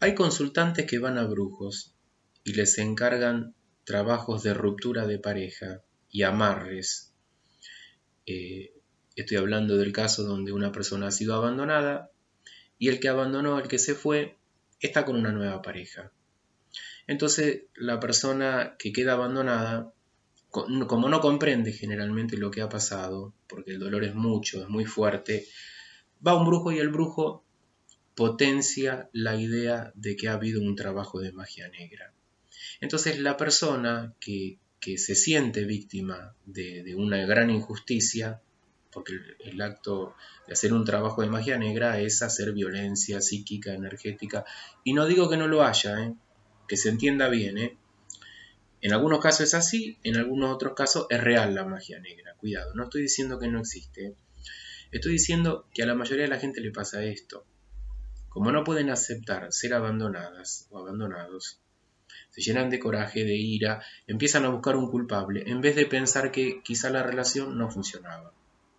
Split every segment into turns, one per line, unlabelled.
Hay consultantes que van a brujos y les encargan trabajos de ruptura de pareja y amarres. Estoy hablando del caso donde una persona ha sido abandonada y el que abandonó, el que se fue, está con una nueva pareja. Entonces la persona que queda abandonada, como no comprende generalmente lo que ha pasado, porque el dolor es mucho, es muy fuerte, va a un brujo y el brujo potencia la idea de que ha habido un trabajo de magia negra. Entonces la persona que se siente víctima de una gran injusticia, porque el acto de hacer un trabajo de magia negra es hacer violencia psíquica, energética, y no digo que no lo haya, que se entienda bien, en algunos casos es así, en algunos otros casos es real la magia negra, cuidado, no estoy diciendo que no existe, estoy diciendo que a la mayoría de la gente le pasa esto. Como no pueden aceptar ser abandonadas o abandonados, se llenan de coraje, de ira, empiezan a buscar un culpable, en vez de pensar que quizá la relación no funcionaba.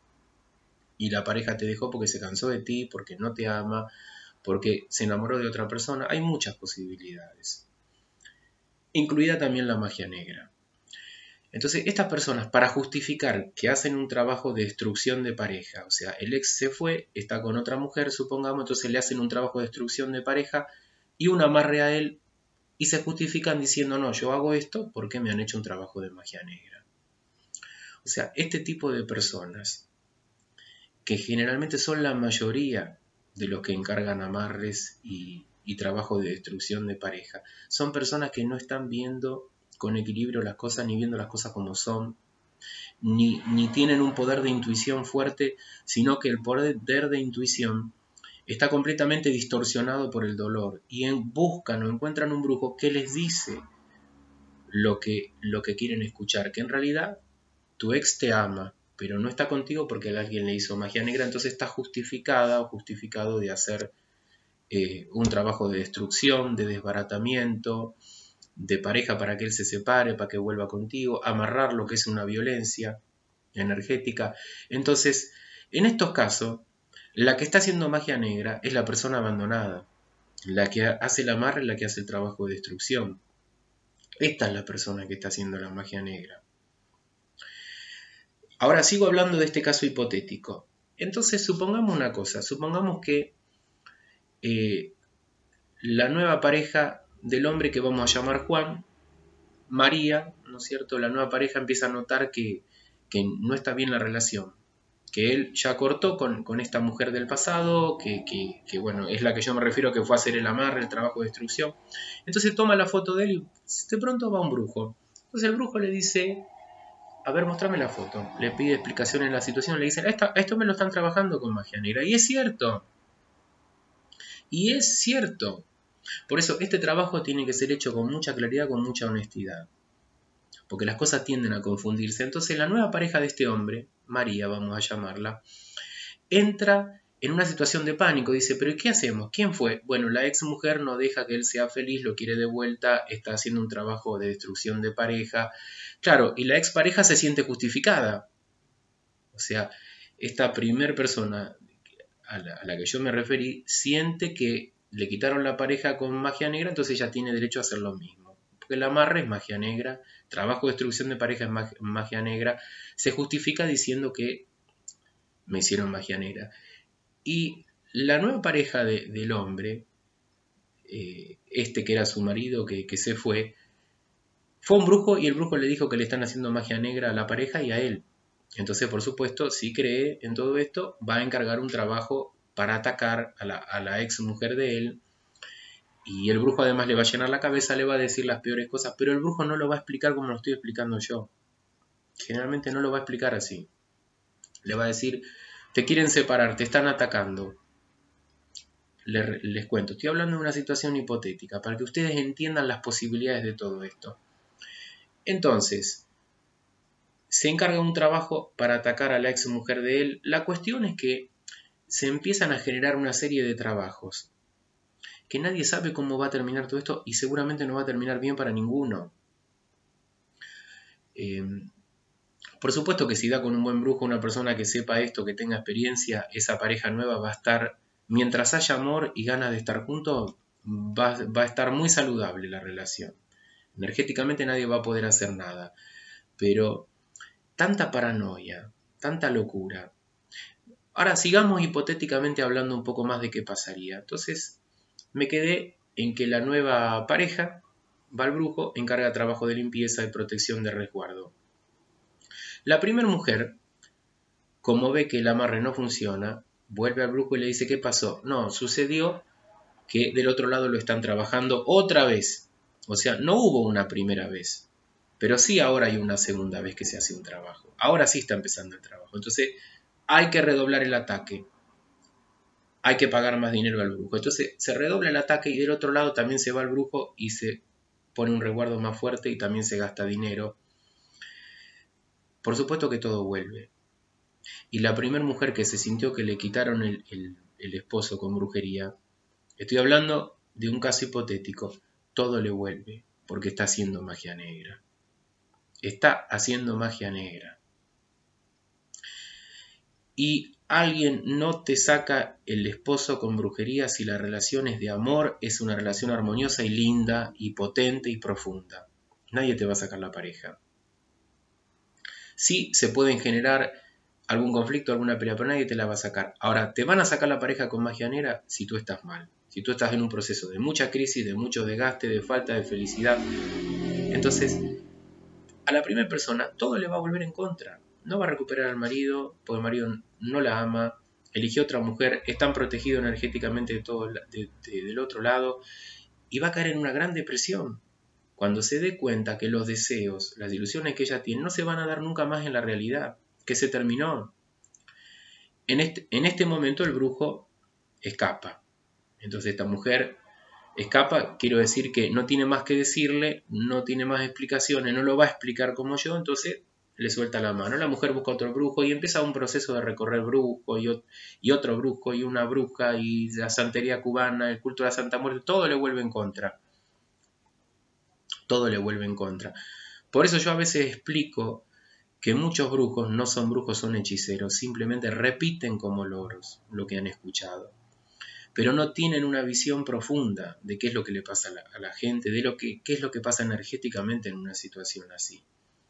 Y la pareja te dejó porque se cansó de ti, porque no te ama, porque se enamoró de otra persona. Hay muchas posibilidades, incluida también la magia negra. Entonces, estas personas, para justificar que hacen un trabajo de destrucción de pareja, o sea, el ex se fue, está con otra mujer, supongamos, entonces le hacen un trabajo de destrucción de pareja y un amarre a él, y se justifican diciendo, no, yo hago esto porque me han hecho un trabajo de magia negra. O sea, este tipo de personas, que generalmente son la mayoría de los que encargan amarres y trabajo de destrucción de pareja, son personas que no están viendo con equilibrio las cosas, ni viendo las cosas como son, ni tienen un poder de intuición fuerte, sino que el poder de intuición está completamente distorsionado por el dolor y buscan o encuentran un brujo que les dice lo que quieren escuchar, que en realidad tu ex te ama, pero no está contigo porque alguien le hizo magia negra, entonces está justificada o justificado de hacer un trabajo de destrucción, de desbaratamiento, de pareja para que él se separe, para que vuelva contigo, amarrar lo que es una violencia energética. Entonces, en estos casos, la que está haciendo magia negra es la persona abandonada, la que hace el amarre, la que hace el trabajo de destrucción. Esta es la persona que está haciendo la magia negra. Ahora sigo hablando de este caso hipotético. Entonces, supongamos una cosa, supongamos que la nueva pareja del hombre que vamos a llamar Juan, María, ¿no es cierto? La nueva pareja empieza a notar que no está bien la relación, que él ya cortó con esta mujer del pasado, que bueno, es la que yo me refiero, que fue a hacer el amarre, el trabajo de destrucción. Entonces toma la foto de él y de pronto va un brujo. Entonces el brujo le dice, a ver, mostrame la foto. Le pide explicaciones en la situación, le dice, esto me lo están trabajando con magia negra. Y es cierto. Y es cierto. Por eso este trabajo tiene que ser hecho con mucha claridad, con mucha honestidad. Porque las cosas tienden a confundirse. Entonces la nueva pareja de este hombre, María vamos a llamarla, entra en una situación de pánico. Dice, ¿pero qué hacemos? ¿Quién fue? Bueno, la ex mujer no deja que él sea feliz, lo quiere de vuelta, está haciendo un trabajo de destrucción de pareja. Claro, y la ex pareja se siente justificada. O sea, esta primer persona a la que yo me referí siente que le quitaron la pareja con magia negra, entonces ella tiene derecho a hacer lo mismo. Porque el amarre es magia negra, trabajo de destrucción de pareja es magia negra, se justifica diciendo que me hicieron magia negra. Y la nueva pareja del hombre, que era su marido, que se fue un brujo y el brujo le dijo que le están haciendo magia negra a la pareja y a él. Entonces, por supuesto, si cree en todo esto, va a encargar un trabajo para atacar a la ex mujer de él. Y el brujo además le va a llenar la cabeza, le va a decir las peores cosas, pero el brujo no lo va a explicar como lo estoy explicando yo. Generalmente no lo va a explicar así. Le va a decir, te quieren separar, te están atacando. Les cuento, estoy hablando de una situación hipotética para que ustedes entiendan las posibilidades de todo esto. Entonces, se encarga un trabajo para atacar a la ex mujer de él. La cuestión es que se empiezan a generar una serie de trabajos que nadie sabe cómo va a terminar todo esto y seguramente no va a terminar bien para ninguno. Por supuesto que si da con un buen brujo una persona que sepa esto, que tenga experiencia, esa pareja nueva va a estar, mientras haya amor y ganas de estar juntos, va a estar muy saludable la relación. Energéticamente nadie va a poder hacer nada, pero tanta paranoia, tanta locura. Ahora sigamos hipotéticamente hablando un poco más de qué pasaría. Entonces me quedé en que la nueva pareja va al brujo, encarga trabajo de limpieza y protección de resguardo. La primera mujer, como ve que el amarre no funciona, vuelve al brujo y le dice: ¿qué pasó? No, sucedió que del otro lado lo están trabajando otra vez. O sea, no hubo una primera vez, pero sí ahora hay una segunda vez que se hace un trabajo. Ahora sí está empezando el trabajo. Entonces hay que redoblar el ataque. Hay que pagar más dinero al brujo. Entonces se redobla el ataque y del otro lado también se va al brujo y se pone un resguardo más fuerte y también se gasta dinero. Por supuesto que todo vuelve. Y la primera mujer que se sintió que le quitaron el esposo con brujería, estoy hablando de un caso hipotético, todo le vuelve porque está haciendo magia negra. Está haciendo magia negra. Y alguien no te saca el esposo con brujería si la relación es de amor, es una relación armoniosa y linda y potente y profunda. Nadie te va a sacar la pareja. Sí se pueden generar algún conflicto, alguna pelea, pero nadie te la va a sacar. Ahora, te van a sacar la pareja con magia negra si tú estás mal. Si tú estás en un proceso de mucha crisis, de mucho desgaste, de falta de felicidad. Entonces, a la primera persona todo le va a volver en contra. No va a recuperar al marido, porque el marido no la ama, eligió otra mujer, están protegidos energéticamente del otro lado, y va a caer en una gran depresión. Cuando se dé cuenta que los deseos, las ilusiones que ella tiene, no se van a dar nunca más en la realidad, que se terminó. En este momento el brujo escapa. Entonces esta mujer escapa, quiero decir que no tiene más que decirle, no tiene más explicaciones, no lo va a explicar como yo, entonces le suelta la mano. La mujer busca otro brujo y empieza un proceso de recorrer brujo y otro brujo y una bruja y la santería cubana, el culto de la Santa Muerte, todo le vuelve en contra. Todo le vuelve en contra. Por eso yo a veces explico que muchos brujos no son brujos, son hechiceros, simplemente repiten como loros lo que han escuchado, pero no tienen una visión profunda de qué es lo que le pasa a la gente, de qué es lo que pasa energéticamente en una situación así.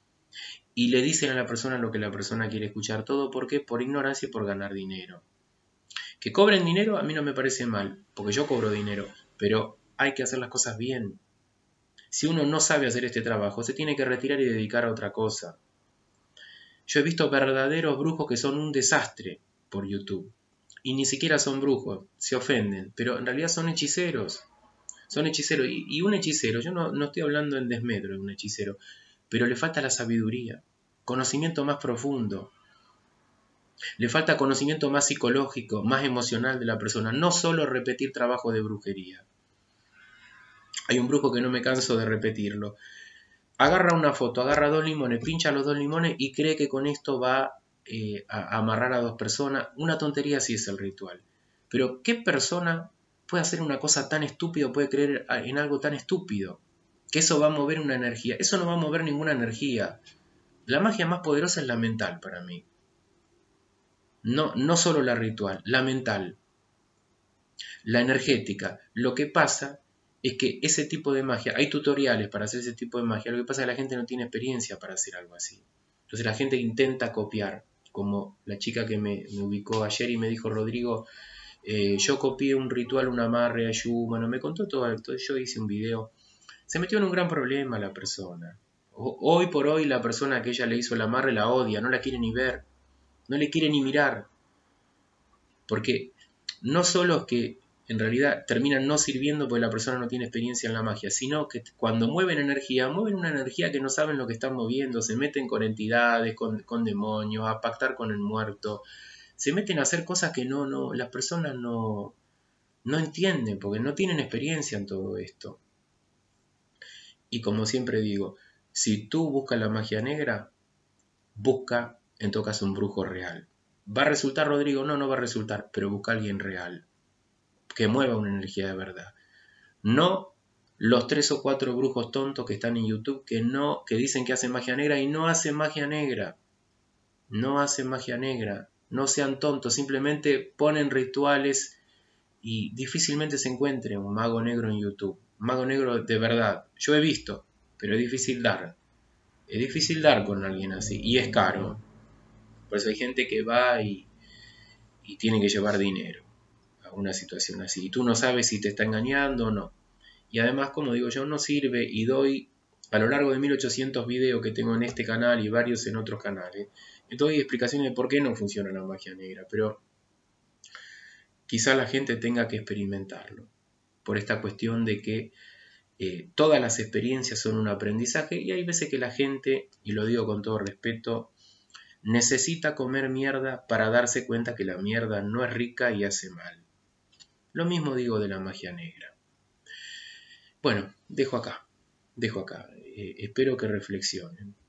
Y le dicen a la persona lo que la persona quiere escuchar, todo porque por ignorancia y por ganar dinero. Que cobren dinero a mí no me parece mal, porque yo cobro dinero, pero hay que hacer las cosas bien. Si uno no sabe hacer este trabajo, se tiene que retirar y dedicar a otra cosa. Yo he visto verdaderos brujos que son un desastre por YouTube. Y ni siquiera son brujos, se ofenden, pero en realidad son hechiceros. Son hechiceros. Y un hechicero, yo no estoy hablando en desmedro de un hechicero, pero le falta la sabiduría, conocimiento más profundo. Le falta conocimiento más psicológico, más emocional de la persona, no solo repetir trabajo de brujería. Hay un brujo que no me canso de repetirlo. Agarra una foto, agarra 2 limones, pincha los 2 limones y cree que con esto va a amarrar a 2 personas. Una tontería si es el ritual. Pero ¿qué persona puede hacer una cosa tan estúpida o puede creer en algo tan estúpido? Que eso va a mover una energía. Eso no va a mover ninguna energía. La magia más poderosa es la mental para mí. No solo la ritual, la mental. La energética. Lo que pasa es que ese tipo de magia, hay tutoriales para hacer ese tipo de magia, lo que pasa es que la gente no tiene experiencia para hacer algo así. Entonces la gente intenta copiar, como la chica que me ubicó ayer y me dijo: Rodrigo, yo copié un ritual, un amarre a Yuma, me contó todo esto, yo hice un video. Se metió en un gran problema la persona. Hoy por hoy la persona que ella le hizo el amarre la odia, no la quiere ni ver, no le quiere ni mirar. Porque no solo es que en realidad terminan no sirviendo porque la persona no tiene experiencia en la magia, sino que cuando mueven una energía que no saben lo que están moviendo, se meten con entidades, con demonios, a pactar con el muerto, se meten a hacer cosas que las personas no entienden porque no tienen experiencia en todo esto. Y como siempre digo, si tú buscas la magia negra, busca en todo caso un brujo real. ¿Va a resultar, Rodrigo? No va a resultar, pero busca a alguien real, que mueva una energía de verdad. No los 3 o 4 brujos tontos que están en YouTube que dicen que hacen magia negra y no hacen magia negra. No hacen magia negra. No sean tontos, simplemente ponen rituales y difícilmente se encuentre un mago negro en YouTube. Un mago negro de verdad. Yo he visto, pero es difícil dar. Es difícil dar con alguien así y es caro. Por eso hay gente que va y tiene que llevar dinero a una situación así. Y tú no sabes si te está engañando o no. Y además, como digo yo, no sirve y doy a lo largo de 1800 videos que tengo en este canal y varios en otros canales. Doy explicaciones de por qué no funciona la magia negra, pero quizá la gente tenga que experimentarlo. Por esta cuestión de que todas las experiencias son un aprendizaje y hay veces que la gente, y lo digo con todo respeto, necesita comer mierda para darse cuenta que la mierda no es rica y hace mal. Lo mismo digo de la magia negra. Bueno, dejo acá. Espero que reflexionen.